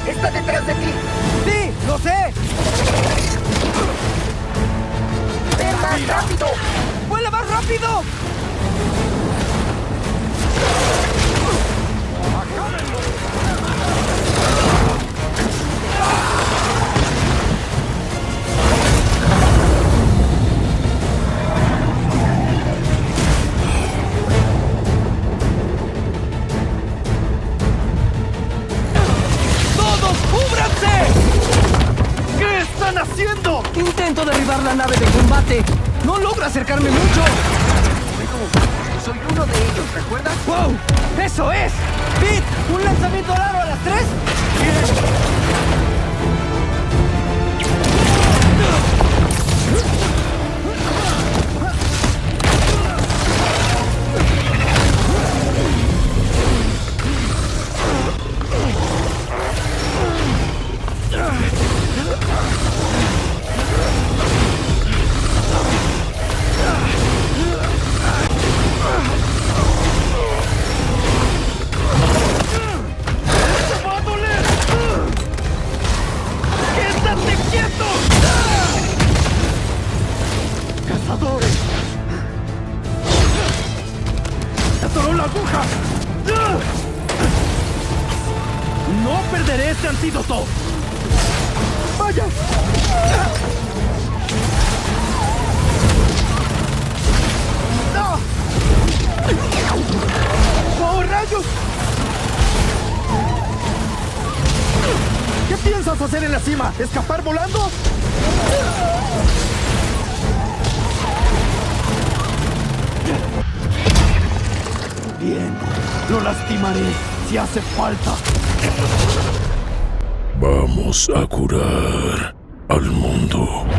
¡Está detrás de ti! ¡Sí! ¡Lo sé! ¡Ven más rápido! ¡Vuela más rápido! ¡Todos cúbranse! ¿Qué están haciendo? Intento derribar la nave de combate. No logra acercarme mucho. Soy uno de ellos, ¿recuerdas? ¡Wow! ¡Eso es! ¡Pete! ¿Un lanzamiento al aro a las 3? ¡Cazadores! ¡Se atoró la aguja! ¡No perderé este antídoto! ¡Vaya! ¡No! ¡Oh, rayos! ¿Qué piensas hacer en la cima? ¿Escapar volando? Bien, lo lastimaré si hace falta. Vamos a curar al mundo.